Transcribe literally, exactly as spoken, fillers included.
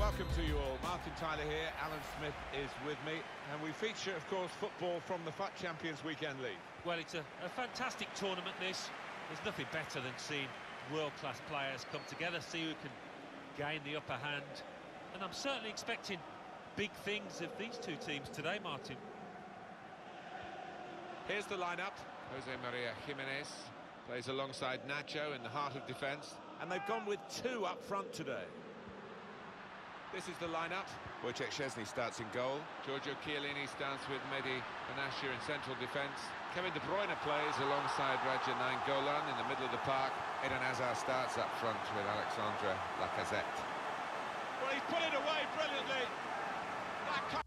Welcome to you all. Martin Tyler here, Alan Smith is with me, and we feature, of course, football from the F U T Champions Weekend League. Well, it's a, a fantastic tournament, this. There's nothing better than seeing world-class players come together, see who can gain the upper hand. And I'm certainly expecting big things of these two teams today, Martin. Here's the lineup. Jose Maria Jimenez plays alongside Nacho in the heart of defence. And they've gone with two up front today. This is the lineup. Wojciech Szczesny starts in goal. Giorgio Chiellini starts with Mehdi Benatia in central defence. Kevin De Bruyne plays alongside Radja Nainggolan in the middle of the park. Eden Hazard starts up front with Alexandre Lacazette. Well, he's put it away brilliantly. That